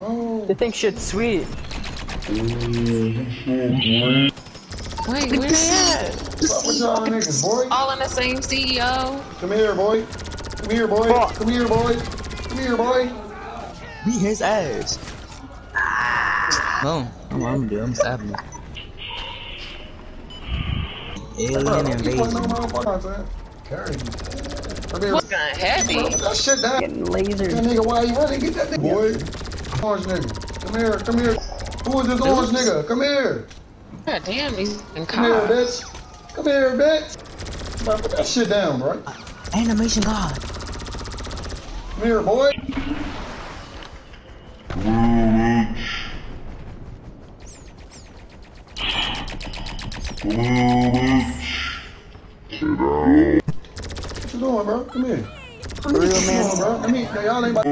Oh. They think shit's sweet. Wait, where they at? What's with y'all niggas, boy? All in the same CEO. Come here, boy. Come here, boy. Fuck. Come here, boy. Come here, boy. Beat his ass. No, I'm gonna do. I'm stabbing him. Alien invasion. Carry. Come here. What's gun heavy? Put that shit down. Getting lasered. That nigga, why you running? Get that nigga, boy. Orange nigga. Come here. Come here. Who is this orange nigga? Come here. God damn, these in Come here, cars. bitch. Come here, bitch. Man, put that shit down, bro. Animation god. Come here, boy. What you doing, bro? Come here. Real man. Come on, bro. Let me. Y'all ain't about.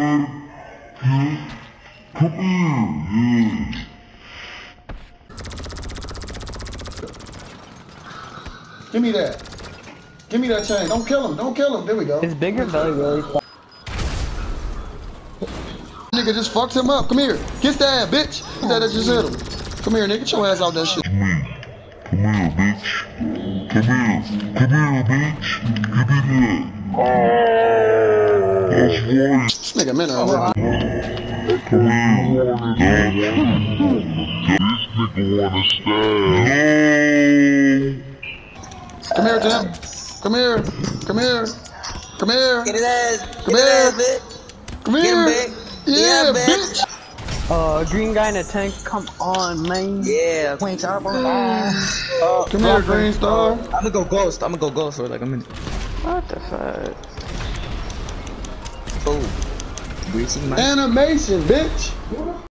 Give me that. Give me that chain. Don't kill him. Don't kill him. There we go. His bigger belly really. Nigga just fucked him up. Come here. Kiss that, bitch. That just hit him. Come here, nigga. Get your ass out that shit. Come here, bitch. Come here. Come here, bitch. Give me that. That's right. This nigga minute. Come here. This nigga wanna stab. Come here, Jim. Come here. Come here. Come here. Get his ass. Come Get his here. ass, bitch. Come Get him, here. bitch. Yeah, Yeah, bitch. Green guy in a tank. Come on, man. Yeah, Queen Turbo. Come here, Green Star. I'm gonna go ghost. I'm gonna go ghost for like a minute. What the fuck? Oh, greasy man. Animation, bitch.